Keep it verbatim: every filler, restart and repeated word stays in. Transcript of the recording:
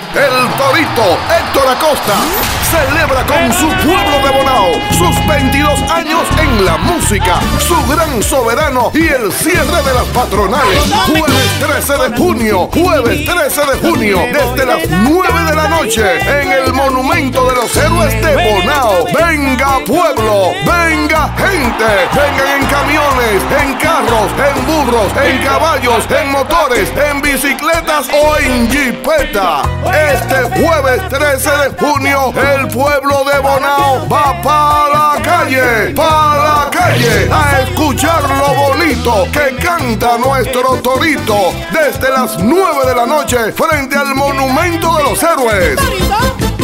el Torito Héctor Acosta celebra con su pueblo de Bonao sus veintidós años en la música, su gran soberano y el cierre de las patronales. Jueves trece de junio, jueves trece de junio, desde las nueve de la noche, en el Monumento de los Héroes de Bonao. Venga pueblo, venga gente, vengan en camiones, en carros, en burros, en caballos, en motores, en bicicletas o en jipeta. Este jueves trece de junio, el pueblo de Bonao va para la calle, para la calle, a escuchar lo bonito que canta nuestro Torito desde las nueve de la noche frente al Monumento de los Héroes.